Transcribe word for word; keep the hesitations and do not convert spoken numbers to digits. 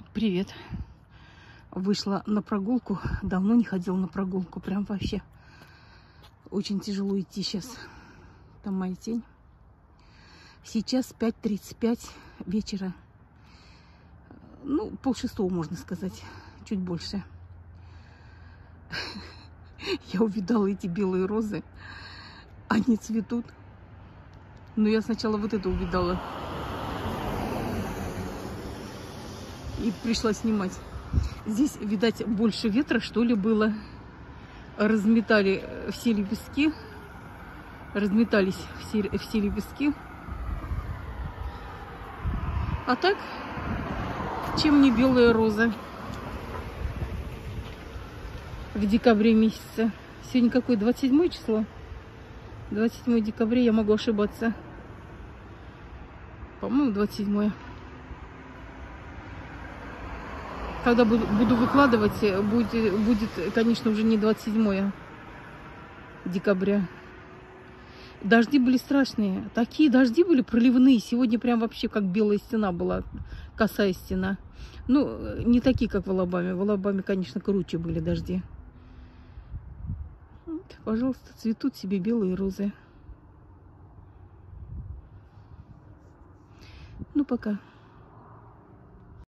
Привет. Вышла на прогулку. Давно не ходила на прогулку. Прям вообще очень тяжело идти сейчас. Там моя тень. Сейчас пять тридцать пять вечера. Ну, полшестого, можно сказать. Чуть больше. Я увидала эти белые розы. Они цветут. Но я сначала вот это увидала. И пришла снимать. Здесь, видать, больше ветра, что ли, было. Разметали все лепестки. Разметались все, все лепестки. А так, чем не белая роза в декабре месяце. Сегодня какое? двадцать седьмое число? двадцать седьмое декабря, я могу ошибаться. По-моему, двадцать седьмое. Когда буду, буду выкладывать, будет, будет, конечно, уже не двадцать седьмое декабря. Дожди были страшные. Такие дожди были проливные. Сегодня прям вообще как белая стена была. Косая стена. Ну, не такие, как в Алабаме. В Алабаме, конечно, круче были дожди. Вот, пожалуйста, цветут себе белые розы. Ну, пока.